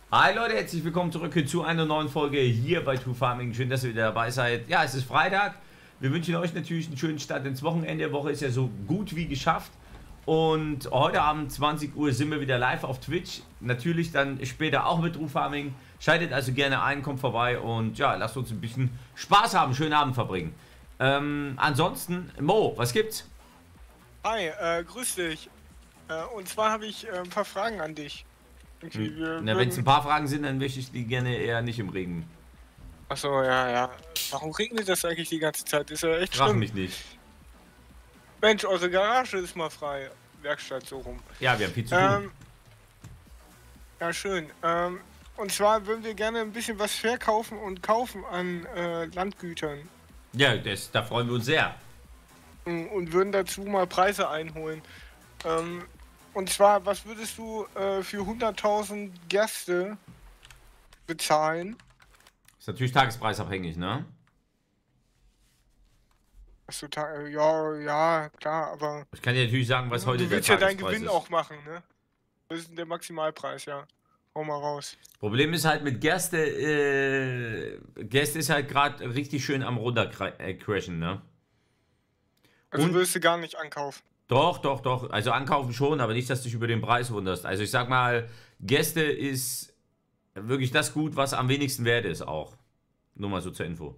Hi Leute, herzlich willkommen zurück zu einer neuen Folge hier bei True Farming. Schön, dass ihr wieder dabei seid. Ja, es ist Freitag. Wir wünschen euch natürlich einen schönen Start ins Wochenende. Die Woche ist ja so gut wie geschafft. Und heute Abend 20 Uhr sind wir wieder live auf Twitch. Natürlich dann später auch mit True Farming. Schaltet also gerne ein, kommt vorbei und ja, lasst uns ein bisschen Spaß haben, schönen Abend verbringen. Ansonsten, Mo, was gibt's? Hi, grüß dich. Und zwar habe ich ein paar Fragen an dich. Wenn es ein paar Fragen sind, dann möchte ich die gerne eher nicht im Regen. Achso, ja. Warum regnet das eigentlich die ganze Zeit? Ist ja echt Frag schlimm. mich nicht. Mensch, eure Garage ist mal frei. Werkstatt so rum. Ja, wir haben viel zu tun. Ja, schön. Und zwar würden wir gerne ein bisschen was verkaufen und kaufen an Landgütern. Ja, da freuen wir uns sehr. Und würden dazu mal Preise einholen. Und zwar, was würdest du für 100.000 Gerste bezahlen? Ist natürlich tagespreisabhängig, ne? Achso, ja, klar, aber Ich kann dir natürlich sagen, was heute du der willst ja deinen Tagespreis Gewinn ist. auch machen, ne? Das ist der Maximalpreis, ja. Hau mal raus. Problem ist halt mit Gerste, Gerste ist halt gerade richtig schön am runtercrashen, ne? Also Und- würdest du gar nicht ankaufen. Doch. Also ankaufen schon, aber nicht, dass du dich über den Preis wunderst. Also ich sag mal, Gerste ist wirklich das Gut, was am wenigsten wert ist auch. Nur mal so zur Info.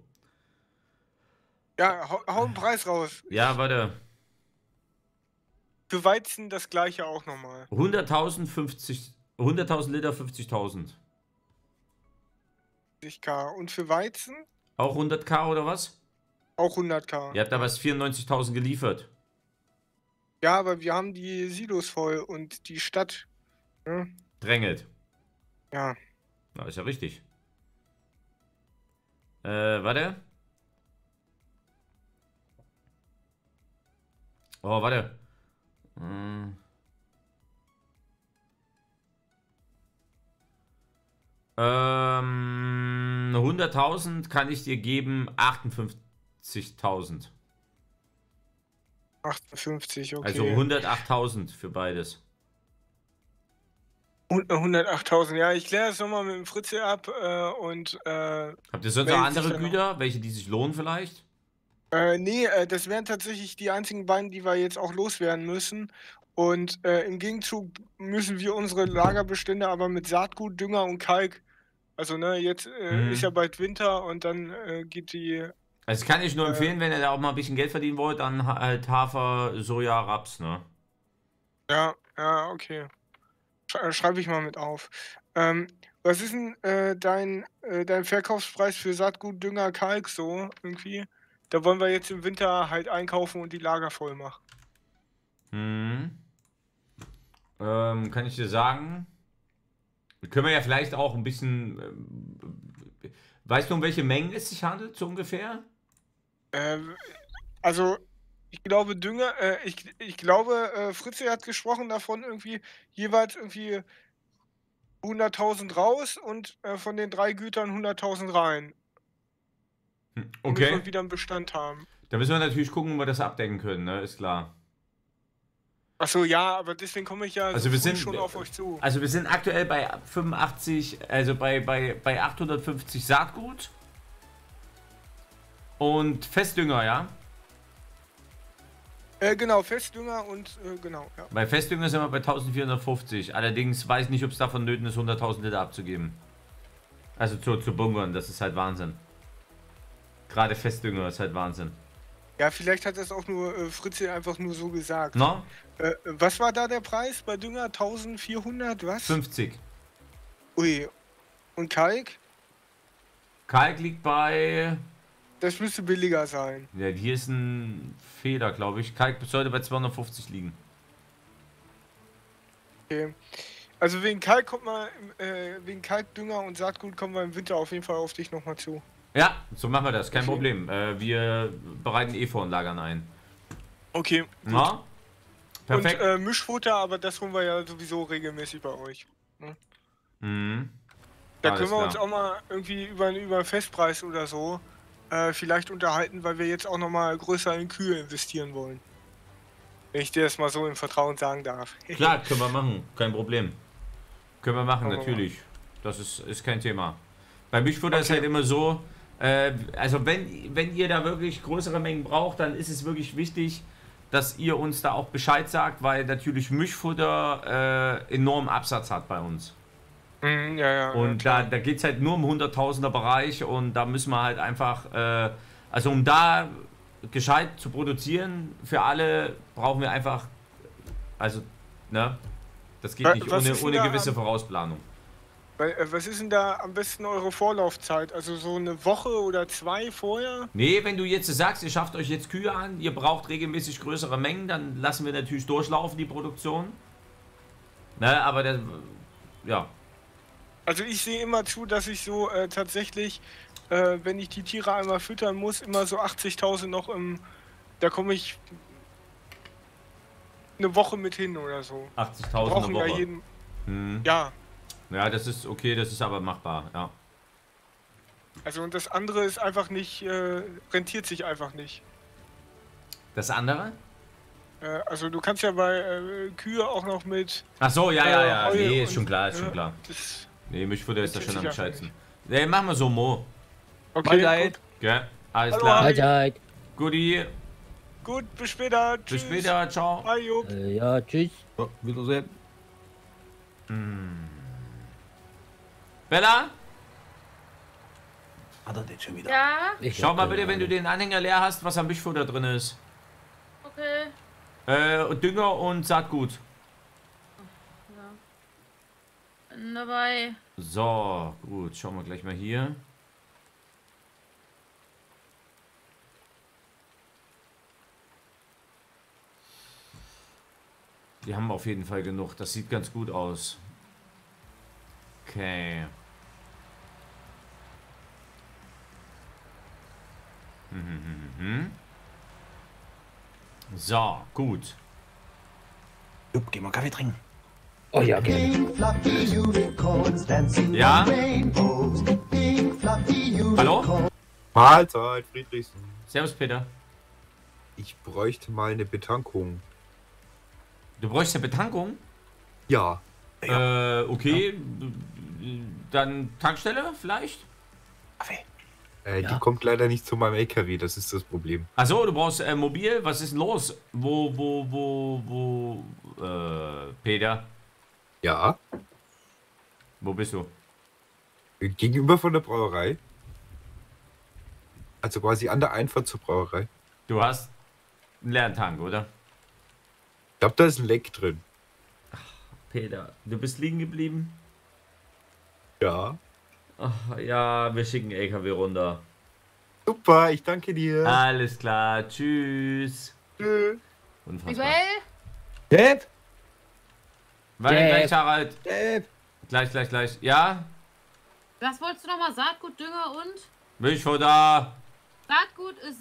Ja, hau einen Preis raus. Ja, warte. Für Weizen das gleiche auch nochmal. 100.000 Liter, 50.000. 50k. Und für Weizen Auch 100.000 oder was? auch 100k. Ihr habt aber 94.000 geliefert. Ja, aber wir haben die Silos voll und die Stadt. Ne? Drängelt. Ja. Na, ist ja richtig. Warte. Oh, warte. 100.000 kann ich dir geben, 58.000. 58, okay. Also 108.000 für beides. Und 108.000, ja, ich kläre das nochmal mit dem Fritze ab und Habt ihr sonst noch meldet sich andere dann noch. Güter, welche die sich lohnen vielleicht? Nee, das wären tatsächlich die einzigen beiden, die wir jetzt auch loswerden müssen. Und im Gegenzug müssen wir unsere Lagerbestände aber mit Saatgut, Dünger und Kalk. Also, ne, jetzt ist ja bald Winter und dann geht die. Also kann ich nur empfehlen, wenn ihr da auch mal ein bisschen Geld verdienen wollt, dann halt Hafer, Soja, Raps, ne? Ja, okay. Schreibe ich mal mit auf. Was ist denn dein Verkaufspreis für Saatgut, Dünger, Kalk so irgendwie? Da wollen wir jetzt im Winter halt einkaufen und die Lager voll machen. Kann ich dir sagen? Können wir ja vielleicht auch ein bisschen. Weißt du, um welche Mengen es sich handelt, so ungefähr? Also, ich glaube, Dünger, ich glaube, Fritze hat gesprochen davon, irgendwie jeweils irgendwie 100.000 raus und von den 3 Gütern 100.000 rein. Damit Okay. wir wieder einen Bestand haben. Da müssen wir natürlich gucken, ob wir das abdecken können, ne? Ist klar. Achso, ja, aber deswegen komme ich ja Also so wir früh sind schon auf euch zu. Also wir sind aktuell bei 85, also bei 850 Saatgut. Und Festdünger, ja? Genau, Festdünger und genau, ja. Bei Festdünger sind wir bei 1450. Allerdings weiß ich nicht, ob es davon nötig ist, 100.000 Liter abzugeben. Also zu bunkern, das ist halt Wahnsinn. Gerade Festdünger ist halt Wahnsinn. Ja, vielleicht hat das auch nur Fritze einfach nur so gesagt. No? Was war da der Preis bei Dünger? 1400, was? 50. Ui. Und Kalk? Kalk liegt bei... Das müsste billiger sein. Ja, hier ist ein Fehler, glaube ich. Kalk sollte bei 250 liegen. Okay. Also wegen Kalk kommt man, wegen Kalkdünger und Saatgut kommen wir im Winter auf jeden Fall auf dich nochmal zu. Ja, so machen wir das, kein Okay. Problem. Wir bereiten vor und lagern ein. Okay. Gut. Na? Perfekt. Und Mischfutter, aber das holen wir ja sowieso regelmäßig bei euch. Ne? Da Alles können wir uns klar. auch mal irgendwie über einen Festpreis oder so vielleicht unterhalten, weil wir jetzt auch nochmal größer in Kühe investieren wollen. Wenn ich dir das mal so im Vertrauen sagen darf. Klar, können wir machen, kein Problem. Können wir machen, Oh. natürlich. Das ist kein Thema. Bei Mischfutter ist halt immer so, also wenn ihr da wirklich größere Mengen braucht, dann ist es wirklich wichtig, dass ihr uns da auch Bescheid sagt, weil natürlich Mischfutter enormen Absatz hat bei uns. Ja, Und da geht es halt nur im Hunderttausender Bereich und da müssen wir halt einfach, also um da gescheit zu produzieren für alle, brauchen wir einfach, also, ne, das geht nicht ohne gewisse Vorausplanung. Was ist denn da am besten eure Vorlaufzeit? Also so eine Woche oder 2 vorher? Nee, wenn du jetzt sagst, ihr schafft euch jetzt Kühe an, ihr braucht regelmäßig größere Mengen, dann lassen wir natürlich durchlaufen, die Produktion. Ne, aber das, ja. Also ich sehe immer zu, dass ich so tatsächlich, wenn ich die Tiere einmal füttern muss, immer so 80.000 noch da komme ich eine Woche mit hin oder so. 80.000 eine Woche. Ja jeden, ja. Ja, das ist okay, das ist aber machbar, ja. Also und das andere ist einfach nicht, rentiert sich einfach nicht. Das andere? Also du kannst ja bei Kühe auch noch mit... Ach so, ja. Heu Nee, ist und, schon klar, ist schon klar. Nee, Mischfutter ist da schon am Scheißen. Nee, machen wir so, Mo. Okay, gut. Ja, alles Hallo, klar. Mahlzeit. Guti. Gut, bis später. Bis Tschüss. später, ciao. Hi, Jupp. Ja, tschüss. So, Wiedersehen. Bella, Hat er den schon wieder? Ja, schau mal bitte, wenn du den Anhänger leer hast, was am Mischfutter drin ist. okay. Und Dünger und Saatgut. Ja. Bin dabei. So, gut, schauen wir gleich mal hier. Die haben auf jeden Fall genug. Das sieht ganz gut aus. Okay. So, gut. Jupp, geh mal Kaffee trinken. Oh ja, gerne. Ja? Hallo? Mahlzeit, Friedrichsen. Servus, Peter. Ich bräuchte mal eine Betankung. Du bräuchst eine Betankung? Ja. Okay. Dann Tankstelle vielleicht? Kaffee. Die kommt leider nicht zu meinem LKW, das ist das Problem. Achso, du brauchst mobil? Was ist denn los? Peter? Ja, Wo bist du? gegenüber von der Brauerei. Also quasi an der Einfahrt zur Brauerei. Du hast einen leeren Tank, oder? Ich glaube, da ist ein Leck drin. Peter, du bist liegen geblieben? Ja. Ach, ja, wir schicken LKW runter. Super, ich danke dir. Alles klar, tschüss. Tschö. Unfassbar. Miguel? Dave? Warte, Dave. gleich, Harald. Dave? Gleich. Ja? Was wolltest du nochmal? Saatgut, Dünger und? Mischfutter. Saatgut ist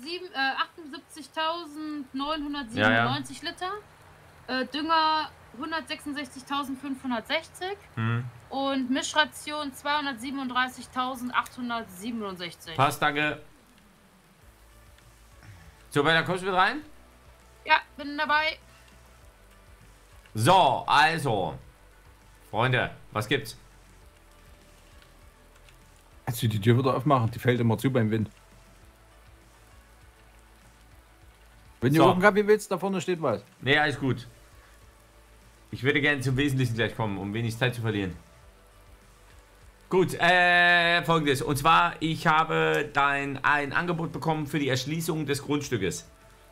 78.997 Liter. Dünger 166.560. Und Mischration 237.867. Passt, danke. So, weiter kommst du mit rein? Ja, bin dabei. So, also. Freunde, was gibt's? Kannst du die Tür wieder aufmachen? Die fällt immer zu beim Wind. Wenn du So. auf den Kaffee willst, da vorne steht was. Nee, alles gut. Ich würde gerne zum Wesentlichen gleich kommen, um wenig Zeit zu verlieren. Gut, folgendes. Und zwar, ich habe ein Angebot bekommen für die Erschließung des Grundstückes.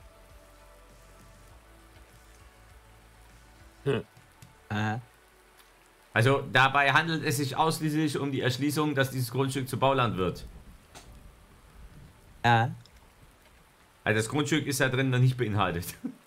Also, dabei handelt es sich ausschließlich um die Erschließung, dass dieses Grundstück zu Bauland wird. Ja. Also, das Grundstück ist da drin noch nicht beinhaltet.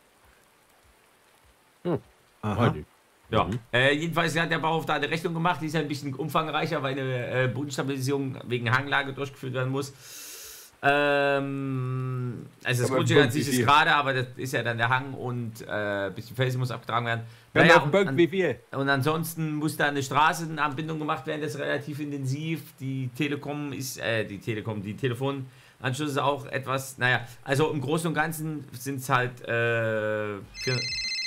Aha. Ja, jedenfalls hat der Bauhof eine Rechnung gemacht, die ist ein bisschen umfangreicher, weil eine Bodenstabilisierung wegen Hanglage durchgeführt werden muss. Also das Aber Grundstück an sich wie ist viel? gerade, aber das ist ja dann der Hang und ein bisschen Felsen muss abgetragen werden. Wenn Naja, auf dem Bock, wie viel? und ansonsten muss da eine Straßenanbindung gemacht werden, das ist relativ intensiv. Die Telefonanschluss ist auch etwas, naja, also im Großen und Ganzen sind es halt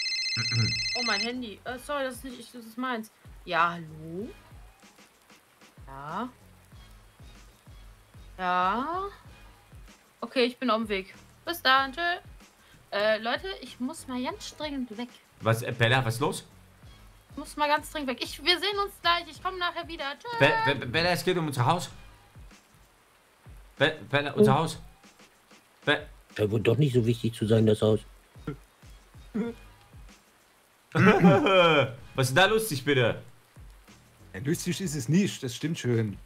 Oh, mein Handy. Sorry, das ist nicht ich, das ist meins. Ja, hallo? Ja. Ja. Okay, ich bin auf dem Weg. Bis dann, tschö. Leute, ich muss mal ganz dringend weg. Was, Bella, was ist los? Ich muss mal ganz dringend weg. Wir sehen uns gleich. Ich komme nachher wieder. Tschö. Bella, es geht um unser Haus. Bella, unser Haus. Scheint wohl doch nicht so wichtig zu sein, das Haus. Was ist denn da lustig, bitte? Ja, lustig ist es nicht, das stimmt schön.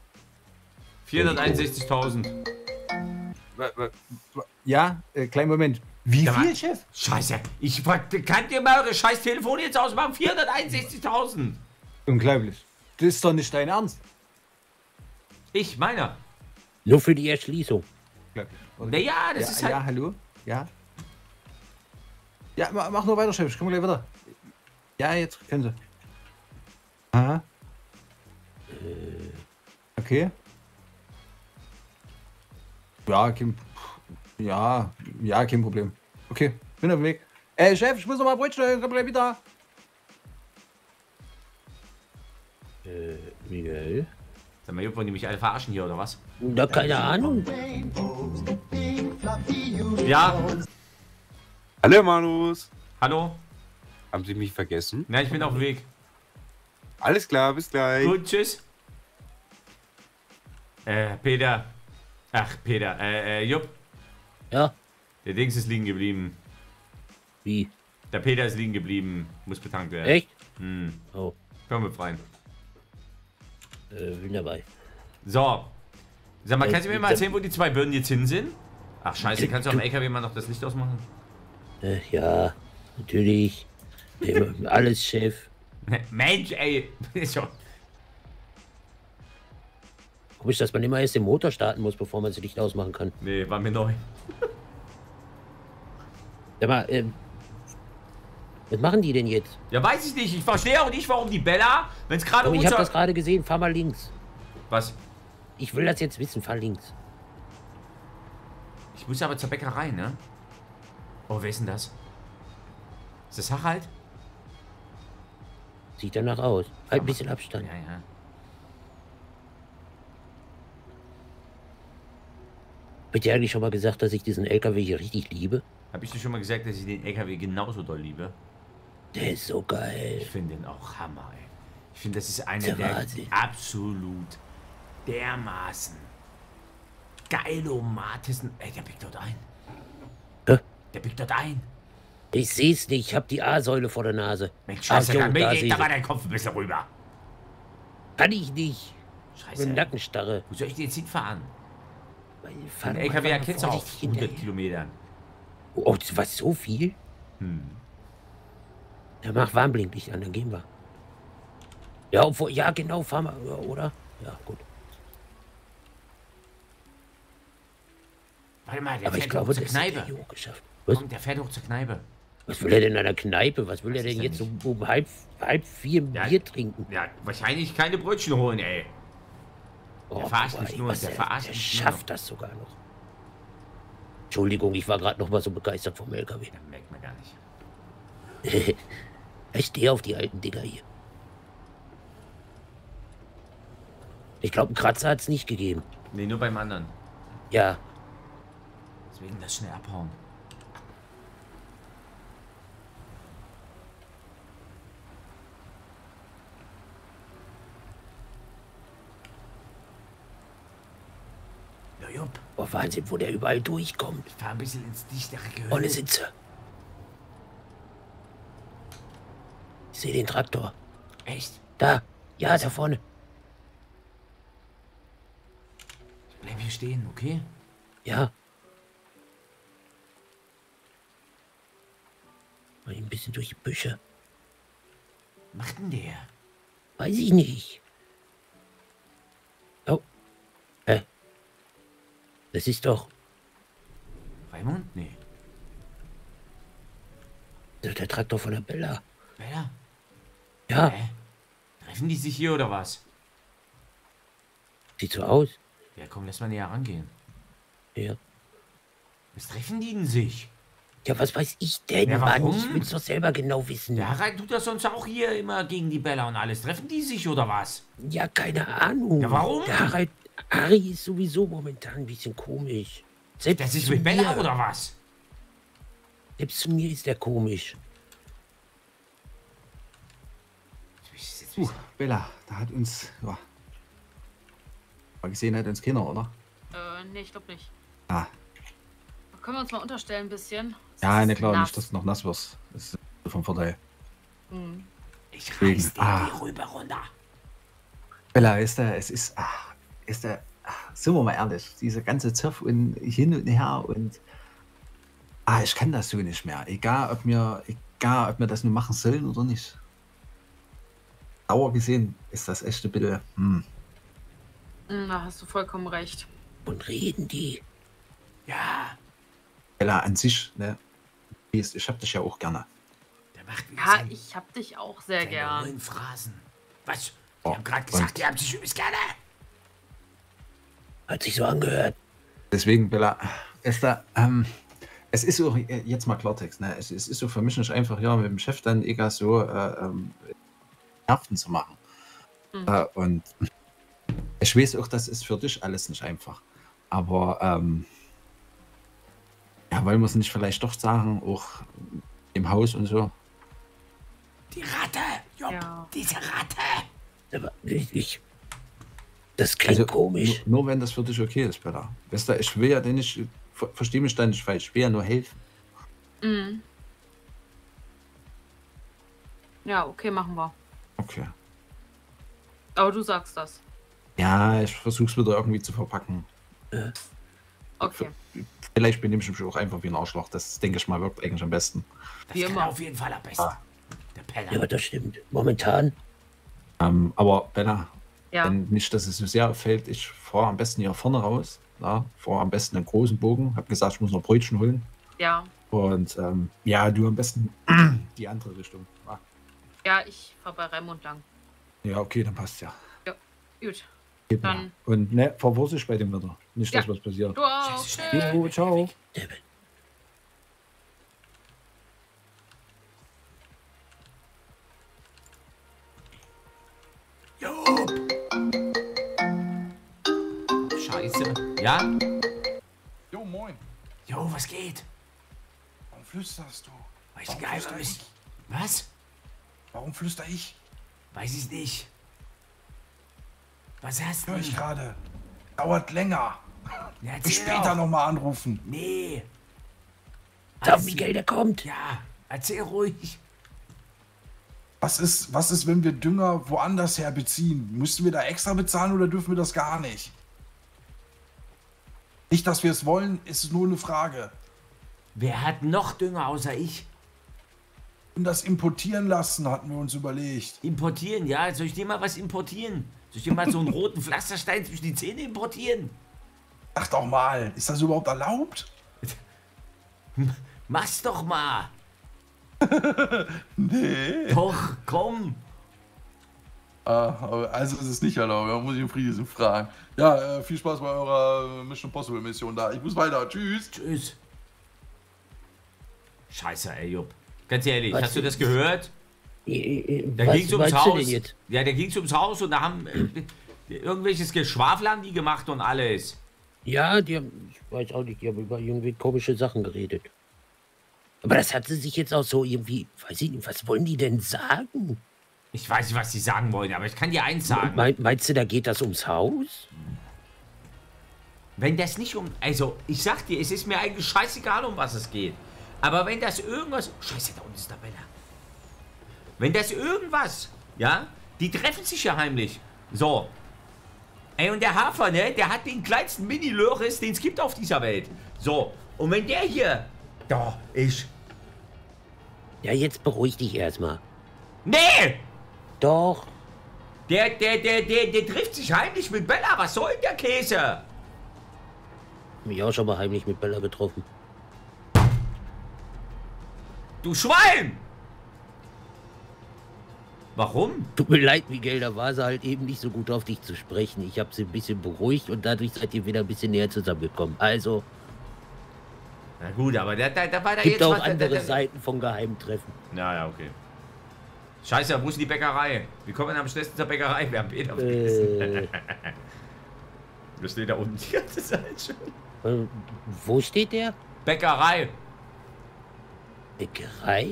461.000. Ja, kleinen Moment. Wie Ja, viel, Mann. Chef? Scheiße, kann dir mal eure scheiß Telefon jetzt ausmachen? 461.000. Unglaublich. Das ist doch nicht dein Ernst. Meiner. Nur für die Erschließung. Unglaublich. Okay. Naja, das Ja, ist halt... ja, hallo? Ja? Ja, mach nur weiter, Chef. Ich komme gleich wieder. Ja, jetzt können Sie. Aha. Okay. Ja, kein Problem. Okay, bin auf dem Weg. Chef, ich muss noch mal Brötchen stellen, komm gleich wieder. Miguel? Sag mal, wollen die mich alle verarschen hier, oder was? Da keine Ahnung. Ja, Hallo Manus. hallo? Haben Sie mich vergessen? Na, ich bin auf dem Weg. Alles klar, bis gleich. Gut, tschüss. Peter. Ach, Peter. Jupp, Ja, der Dings ist liegen geblieben. wie? Der Peter ist liegen geblieben. Muss betankt werden. Echt? Hm. Oh, Komm mit rein. bin dabei. So. Sag mal, kannst du mir mal dann- erzählen, wo die zwei Birnen jetzt hin sind? Ach, scheiße, kannst du am LKW mal noch das Licht ausmachen? Ja, natürlich. Alles Chef. Mensch, ey. So. Komisch, dass man immer erst den Motor starten muss, bevor man das Licht ausmachen kann. Nee, war mir neu. Sag mal, was machen die denn jetzt? Ja, weiß ich nicht. Ich verstehe auch nicht, warum die Bella, wenn es gerade Oh, ich habe das unser... gerade gesehen. Fahr mal links. Was? Ich will das jetzt wissen. Fahr links. Ich muss aber zur Bäckerei, ne? Oh, wer ist denn das? Ist das Harald? Sieht danach aus. Halt ein bisschen Abstand. Ja, ja. Hab ich dir eigentlich schon mal gesagt, dass ich diesen LKW hier richtig liebe? Hab ich dir schon mal gesagt, dass ich den LKW genauso doll liebe? Der ist so geil. Ich finde den auch Hammer, ey. Ich finde, das ist einer Der der Wahnsinn. absolut dermaßen geilomatesten... Ey, der biegt dort ein. Hä? Der biegt dort ein. Ich seh's nicht. Ich hab die A-Säule vor der Nase. Mensch, Ach, scheiße, jo, da da geht seh da ich. mal dein Kopf ein bisschen rüber. Kann ich nicht. Scheiße. Mit Nackenstarre. Wo soll ich den jetzt hinfahren? Fahr Den doch LKW einfach erkennst du auf vorsichtig 100 hinterher. Kilometern. Oh, was, so viel? Hm. Ja, mach Warnblinklicht an, dann gehen wir. Ja, obwohl, ja, genau, fahr mal, oder? Ja, gut. Warte mal, der Aber ich fährt glaube, hoch zur das hat Kneipe. er hier hochgeschafft. Was? Komm, der fährt hoch zur Kneipe. Was will er denn an der Kneipe? Was will er Weiß ich denn ja jetzt nicht. um halb vier Ja. Bier trinken? Ja, wahrscheinlich keine Brötchen holen, ey. Oh, verarscht wobei, mich nur, was der der verarscht mich nur. schafft das sogar noch. Entschuldigung, ich war gerade noch mal so begeistert vom LKW. Ja, merkt man gar nicht. Ich stehe auf die alten Dinger hier. Ich glaube, einen Kratzer hat es nicht gegeben. Nee, nur beim anderen. Ja, Deswegen das schnell abhauen. Ja, Jupp, oh, Wahnsinn, wo der überall durchkommt. ich fahr ein bisschen ins dichtere Gehölz. Ohne Sitze. Ich sehe den Traktor. Echt? Da, ja, da vorne. Ich bleib hier stehen, okay? Ja. Mal ein bisschen durch die Büsche. Was macht denn der? Weiß ich nicht. Oh. Hä? Das ist doch Raimund? Nee. das ist der Traktor von der Bella. Bella? Ja, Hä? Treffen die sich hier oder was? sieht so aus. Ja, komm, lass mal näher rangehen. Ja. Was treffen die denn sich? Ja, was weiß ich denn, Ja, Mann? warum? Ich will's doch selber genau wissen. Der Harald tut das sonst auch hier immer gegen die Bella und alles. Treffen die sich oder was? Ja, keine Ahnung. Ja, warum? Der Harry ist sowieso momentan ein bisschen komisch. Selbst Der sich zu mit Bella mir- oder was? Selbst zu mir ist der komisch. Bella, da hat uns, ja, mal gesehen hat uns keiner, oder? Nee, ich glaube nicht. Ah, Können wir uns mal unterstellen ein bisschen? Es ja, ist ne klar, nass. nicht, dass du noch nass wirst. Das ist vom Vorteil. Hm. Ich Wegen- reiß dir die Rübe runter. Bella, ist der, sind wir mal ehrlich, diese ganze Zoff und hin und her und, ich kann das so nicht mehr. Egal, ob wir das nur machen sollen oder nicht. Dauer gesehen ist das echt ein bisschen, Da hast du vollkommen recht. Und reden die. Ja, Bella an sich, ne, ich hab dich ja auch gerne. der macht wieder Ja, ich hab dich auch sehr seine gern. neuen Phrasen. Was? Die Oh, haben gerade und- gesagt, die haben sich übelst gerne. Hat sich so angehört. Deswegen, Bella, es ist so, jetzt mal Klartext, ne? Es ist so für mich nicht einfach, ja, mit dem Chef dann egal so Nerven zu machen. Mhm. Und ich weiß auch, das ist für dich alles nicht einfach. Aber ja, wollen wir es nicht vielleicht doch sagen, auch im Haus und so. Die Ratte, Job, Ja. diese Ratte. Aber das klingt komisch. Nur wenn das für dich okay ist, Bella. Weißt du, ich will ja nicht, versteh mich da nicht falsch, ich will ja nur helfen. Mhm. Ja, okay, machen wir. Okay. Aber du sagst das. Ja, ich versuch's wieder irgendwie zu verpacken. Okay. Vielleicht benehme ich mich auch einfach wie ein Arschloch. Das, denke ich mal, wirkt eigentlich am besten. Das Wie kann immer. er auf jeden Fall am besten. Der Penner. Ja, aber das stimmt. Momentan. Aber Bella, Ja. wenn nicht, dass es so sehr auffällt, ich fahre am besten hier vorne raus. Ja, fahre am besten einen großen Bogen. Hab gesagt, ich muss noch Brötchen holen. Ja. Und ja, du am besten die andere Richtung. Ja, ich fahr bei Raimund lang. Ja, okay, dann passt ja. Gut. Geht Dann- mal. Und ne, fahr vorsichtig bei dem Wetter. Nicht, dass Ja. was passiert. Du auch. Scheiße, Tschüss. Jo, ciao. Job. Scheiße. Ja? Jo, moin. Jo, was geht? Warum flüsterst du? Weiß Warum ich gar flüster nicht. ich? Was? Warum flüster ich? Weiß ich nicht. Was hast du? Hör ich gerade. Dauert länger. Ja, Ich erzähl später doch. nochmal anrufen. Nee. Sag, Alles- Miguel, der kommt. Ja, erzähl ruhig. Was ist, wenn wir Dünger woanders her beziehen? Müssen wir da extra bezahlen oder dürfen wir das gar nicht? Nicht, dass wir es wollen, ist es nur eine Frage. Wer hat noch Dünger außer ich? Und das importieren lassen, hatten wir uns überlegt. Importieren, ja? Soll ich dir mal was importieren? Soll ich dir mal so einen roten Pflasterstein zwischen die Zähne importieren? Sag doch mal, ist das überhaupt erlaubt? Mach's doch mal. Nee. Doch, komm. Also ist es nicht erlaubt, da muss ich den Friesen fragen. Ja, viel Spaß bei eurer Mission Possible Mission da. Ich muss weiter, tschüss. Tschüss. Scheiße, ey, Jupp. Ganz ehrlich, Was hast du das ist- gehört? Da Was ging's ums meinst du Haus. denn jetzt? Ja, da ging's ums Haus und da haben irgendwelches Geschwafel haben die gemacht und alles. Ja, die haben, ich weiß auch nicht, die haben über irgendwie komische Sachen geredet. Aber das hat sie sich jetzt auch so irgendwie, weiß ich nicht, was wollen die denn sagen? Ich weiß nicht, was die sagen wollen, aber ich kann dir eins sagen. Meinst du, da geht das ums Haus? Wenn das nicht also, ich sag dir, es ist mir eigentlich scheißegal, um was es geht. Aber wenn das irgendwas... Scheiße, da unten ist Tabella. Wenn das irgendwas, ja, die treffen sich ja heimlich. So. Ey, und der Hafer, ne, der hat den kleinsten Mini-Löris, den es gibt auf dieser Welt. So. Und wenn der hier... Da, Ja, jetzt beruhig dich erstmal. Nee! Doch. Der trifft sich heimlich mit Bella. Was soll denn der Käse? Mich auch schon mal heimlich mit Bella getroffen. Du Schwein! Warum? Tut mir leid, Miguel, da war sie halt eben nicht so gut auf dich zu sprechen. Ich habe sie ein bisschen beruhigt und dadurch seid ihr wieder ein bisschen näher zusammengekommen. Also, Na gut, aber da war da Gibt jetzt auch was. andere Seiten von Geheimtreffen. Ja, okay. Scheiße, wo ist denn die Bäckerei? Wie kommen wir am schnellsten zur Bäckerei? Wir haben Peter vergessen. Das steht da unten die ganze Zeit schon. Wo steht der? Bäckerei. Bäckerei?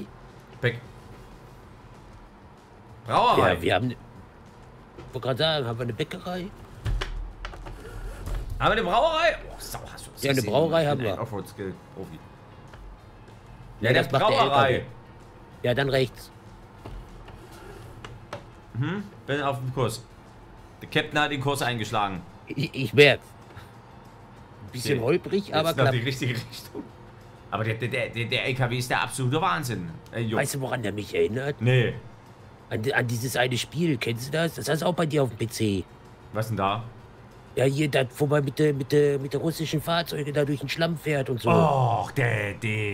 Brauerei. Ja, wir haben... Ich wollte gerade sagen, haben wir eine Bäckerei? Haben wir eine Brauerei? Oh, Sau, hast du das Ja, eine gesehen? Brauerei Ich haben bin wir. ein Offroad-Skill-Profi. Ja, Ja, der das macht der Brauerei. LKW. Ja, dann rechts. Bin auf dem Kurs. Der Captain hat den Kurs eingeschlagen. Ich merk's. Ein bisschen Okay. holprig, aber Jetzt noch die klappt. richtige Richtung. Aber der LKW ist der absolute Wahnsinn. Jo. Weißt du, woran der mich erinnert? Nee. An dieses eine Spiel, kennst du das? Das hast du auch bei dir auf dem PC. Was denn da? Ja, hier, das, wo man mit der russischen Fahrzeuge da durch den Schlamm fährt und so. Och, der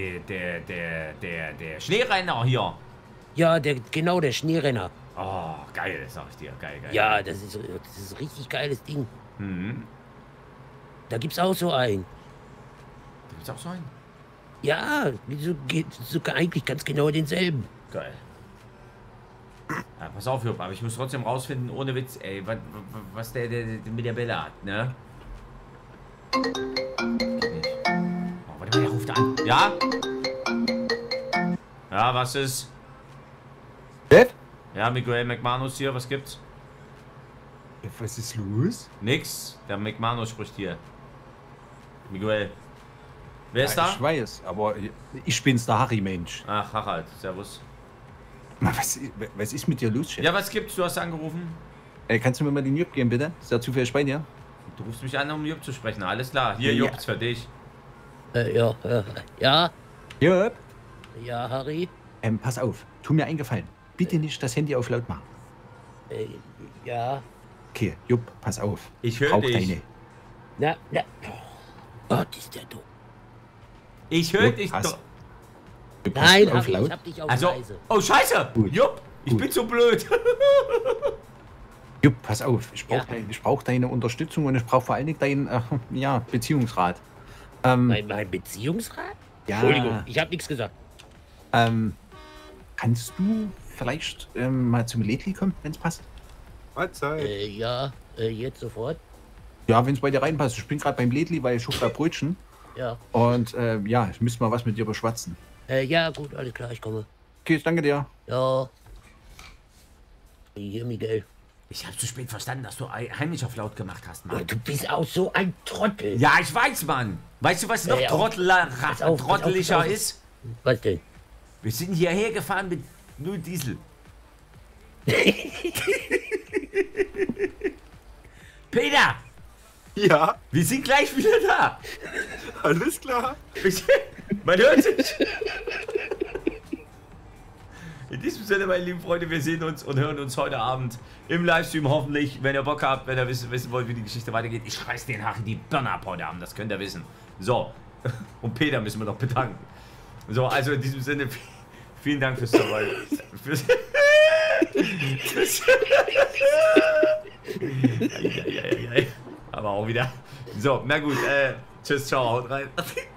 Schneerenner hier. Ja, genau, der Schneerenner. Oh, geil, sag ich dir. Geil. Ja, das ist ein richtig geiles Ding. Mhm. Da gibt's auch so einen. Da gibt's auch so einen? Ja, sogar eigentlich ganz genau denselben. Geil. Ja, pass auf, Jupp, aber ich muss trotzdem rausfinden, ohne Witz, ey, was der mit der Bälle hat, ne? Geht nicht. Oh, warte mal, der ruft an. Ja? Ja, was ist? Chef? Ja, Miguel McManus hier, was gibt's? Was ist los? Nix, der McManus spricht hier. Miguel. Wer ist Ja, da? ich weiß, aber ich bin's, der Harry-Mensch. Ach, Harald, servus. Was ist mit dir los, Chef? Ja, was gibt's? Du hast angerufen. Kannst du mir mal den Jupp geben, bitte? Ist der zufällig bei dir? Du rufst mich an, um Jupp zu sprechen. Alles klar. Hier, Ja. Jupp, ist für dich. Ja, Jupp? ja, Harry. Pass auf, tu mir einen Gefallen. Bitte nicht das Handy auf laut machen. Ja. Okay, Jupp, pass auf. Ich höre Brauch dich. Na. Oh, ist der dumm. Ich höre Jupp, dich pass. doch. Jupp, hast Nein, du auf Harry, laut? ich hab dich auf Also, leise. oh Scheiße! Gut. Jupp, ich Gut. bin so blöd. Jupp, pass auf. Ich brauche Ja. brauch deine Unterstützung und ich brauche vor allen Dingen deinen Beziehungsrat. Mein Beziehungsrat? Ja. Entschuldigung, ich habe nichts gesagt. Kannst du vielleicht mal zum Ledli kommen, wenn es passt? Mahlzeit. Jetzt sofort. Ja, wenn es bei dir reinpasst. Ich bin gerade beim Ledli, weil ich suche da Brötchen. Ja. Und ich müsste mal was mit dir beschwatzen. Ja, gut, alles klar, ich komme. Okay, danke dir. Ja. Hier, Miguel. Ich habe zu spät verstanden, dass du heimlich auf laut gemacht hast, Oh, Mann. du bist auch so ein Trottel. Ja, ich weiß, Mann. Weißt du, was noch Pass auf, trotteliger pass auf. ist? Was denn? Wir sind hierher gefahren mit nur Diesel. Peter, Ja, wir sind gleich wieder da. alles klar. Man hört sich. In diesem Sinne, meine lieben Freunde, wir sehen uns und hören uns heute Abend im Livestream hoffentlich. Wenn ihr Bock habt, wenn ihr wissen wollt, wie die Geschichte weitergeht. Ich schreiß den Harry die Birne ab heute Abend, das könnt ihr wissen. So, und Peter müssen wir noch bedanken. So, also in diesem Sinne, vielen Dank fürs dabei. Aber auch wieder. So, na gut, tschüss, ciao, haut rein.